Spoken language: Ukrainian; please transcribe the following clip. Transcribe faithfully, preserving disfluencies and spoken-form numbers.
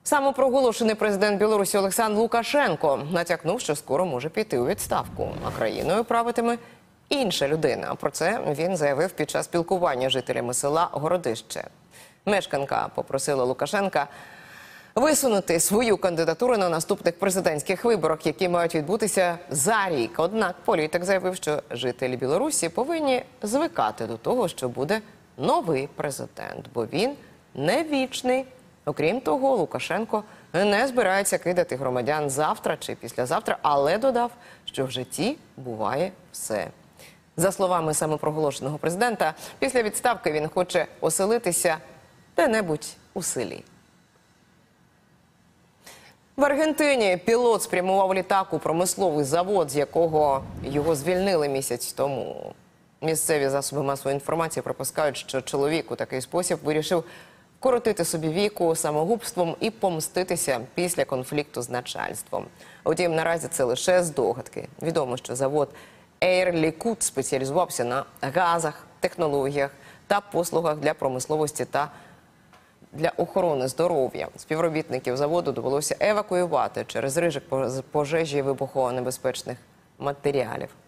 Самопроголошений президент Білорусі Олександр Лукашенко натякнув, що скоро може піти у відставку, а країною правитиме інша людина. Про це він заявив під час спілкування з жителями села Городище. Мешканка попросила Лукашенка висунути свою кандидатуру на наступних президентських виборах, які мають відбутися за рік. Однак політик заявив, що жителі Білорусі повинні звикати до того, що буде новий президент, бо він не вічний. Окрім того, Лукашенко не збирається кидати громадян завтра чи післязавтра, але додав, що в житті буває все. За словами самопроголошеного президента, після відставки він хоче оселитися де-небудь у селі. В Аргентині пілот спрямував літак у промисловий завод, з якого його звільнили місяць тому. Місцеві засоби масової інформації припускають, що чоловік у такий спосіб вирішив коротити собі віку самогубством і помститися після конфлікту з начальством. Утім, наразі це лише здогадки. Відомо, що завод Air Liquide спеціалізувався на газах, технологіях та послугах для промисловості та для охорони здоров'я. Співробітників заводу довелося евакуювати через ризик пожежі вибухонебезпечних матеріалів.